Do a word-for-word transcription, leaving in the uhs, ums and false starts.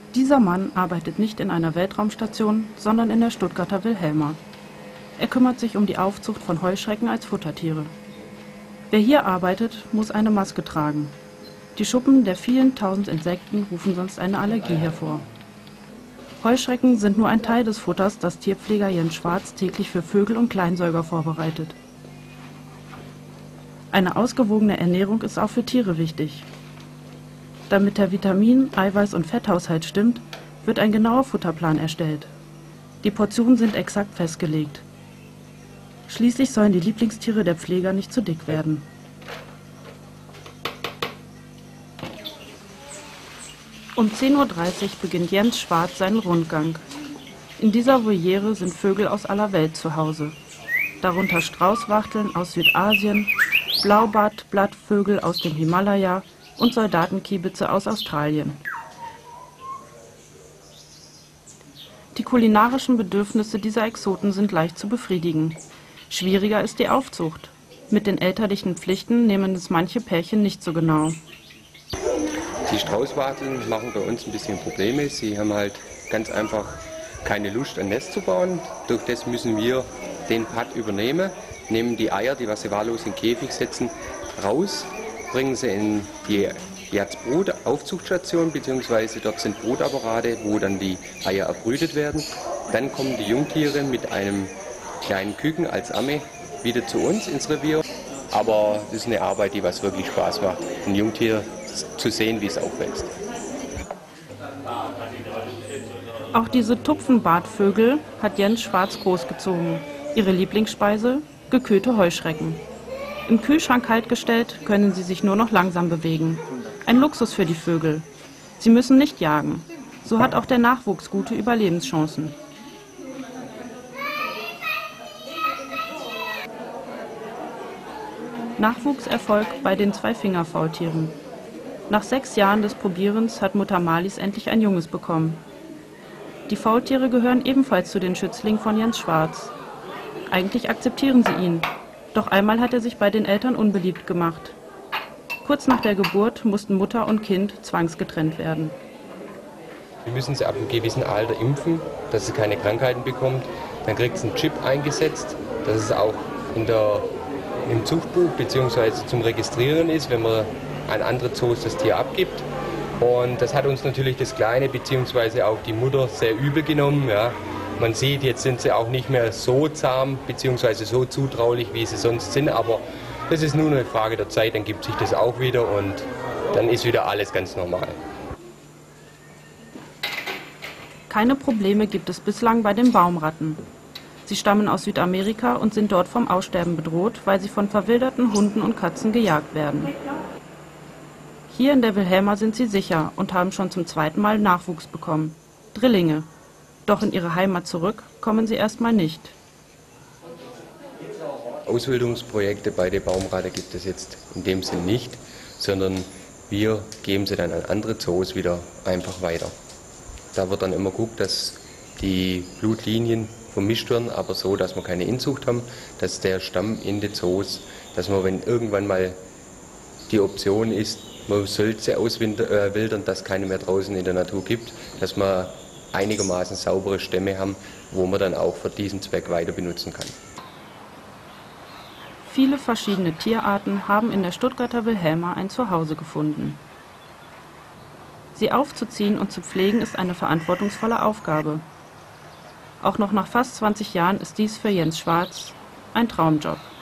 Dieser Mann arbeitet nicht in einer Weltraumstation, sondern in der Stuttgarter Wilhelma. Er kümmert sich um die Aufzucht von Heuschrecken als Futtertiere. Wer hier arbeitet, muss eine Maske tragen. Die Schuppen der vielen tausend Insekten rufen sonst eine Allergie hervor. Heuschrecken sind nur ein Teil des Futters, das Tierpfleger Jens Schwarz täglich für Vögel und Kleinsäuger vorbereitet. Eine ausgewogene Ernährung ist auch für Tiere wichtig. Damit der Vitamin-, Eiweiß- und Fetthaushalt stimmt, wird ein genauer Futterplan erstellt. Die Portionen sind exakt festgelegt. Schließlich sollen die Lieblingstiere der Pfleger nicht zu dick werden. Um zehn Uhr dreißig beginnt Jens Schwarz seinen Rundgang. In dieser Voliere sind Vögel aus aller Welt zu Hause. Darunter Straußwachteln aus Südasien, Blaubart-Blattvögel aus dem Himalaya und Soldatenkiebitze aus Australien. Die kulinarischen Bedürfnisse dieser Exoten sind leicht zu befriedigen. Schwieriger ist die Aufzucht. Mit den elterlichen Pflichten nehmen es manche Pärchen nicht so genau. Die Straußwachteln machen bei uns ein bisschen Probleme. Sie haben halt ganz einfach keine Lust, ein Nest zu bauen. Durch das müssen wir den Part übernehmen, nehmen die Eier, die was sie wahllos in den Käfig setzen, raus, bringen sie in die Brut-Aufzuchtstation, beziehungsweise dort sind Brutapparate, wo dann die Eier erbrütet werden. Dann kommen die Jungtiere mit einem kleinen Küken als Amme wieder zu uns ins Revier. Aber das ist eine Arbeit, die was wirklich Spaß macht, ein Jungtier zu sehen, wie es aufwächst. Auch diese Tupfenbartvögel hat Jens Schwarz großgezogen. Ihre Lieblingsspeise? Gekühlte Heuschrecken. Im Kühlschrank kaltgestellt können sie sich nur noch langsam bewegen. Ein Luxus für die Vögel. Sie müssen nicht jagen. So hat auch der Nachwuchs gute Überlebenschancen. Nachwuchserfolg bei den Zweifingerfaultieren. Nach sechs Jahren des Probierens hat Mutter Marlies endlich ein Junges bekommen. Die Faultiere gehören ebenfalls zu den Schützlingen von Jens Schwarz. Eigentlich akzeptieren sie ihn, doch einmal hat er sich bei den Eltern unbeliebt gemacht. Kurz nach der Geburt mussten Mutter und Kind zwangsgetrennt werden. Wir müssen sie ab einem gewissen Alter impfen, dass sie keine Krankheiten bekommt. Dann kriegt sie einen Chip eingesetzt, dass es auch in der, im Zuchtbuch bzw. zum Registrieren ist, wenn man an andere Zoos das Tier abgibt. Und das hat uns natürlich das Kleine bzw. auch die Mutter sehr übel genommen. Ja. Man sieht, jetzt sind sie auch nicht mehr so zahm bzw. so zutraulich, wie sie sonst sind. Aber das ist nur eine Frage der Zeit, dann gibt sich das auch wieder und dann ist wieder alles ganz normal. Keine Probleme gibt es bislang bei den Baumratten. Sie stammen aus Südamerika und sind dort vom Aussterben bedroht, weil sie von verwilderten Hunden und Katzen gejagt werden. Hier in der Wilhelma sind sie sicher und haben schon zum zweiten Mal Nachwuchs bekommen. Drillinge. Doch in ihre Heimat zurück kommen sie erstmal nicht. Ausbildungsprojekte bei der Baumratte gibt es jetzt in dem Sinn nicht, sondern wir geben sie dann an andere Zoos wieder einfach weiter. Da wird dann immer geguckt, dass die Blutlinien vermischt werden, aber so, dass wir keine Inzucht haben, dass der Stamm in den Zoos, dass man, wenn irgendwann mal die Option ist, man sollte sie auswildern, dass es keine mehr draußen in der Natur gibt, dass man einigermaßen saubere Stämme haben, wo man dann auch für diesen Zweck weiter benutzen kann. Viele verschiedene Tierarten haben in der Stuttgarter Wilhelma ein Zuhause gefunden. Sie aufzuziehen und zu pflegen ist eine verantwortungsvolle Aufgabe. Auch noch nach fast zwanzig Jahren ist dies für Jens Schwarz ein Traumjob.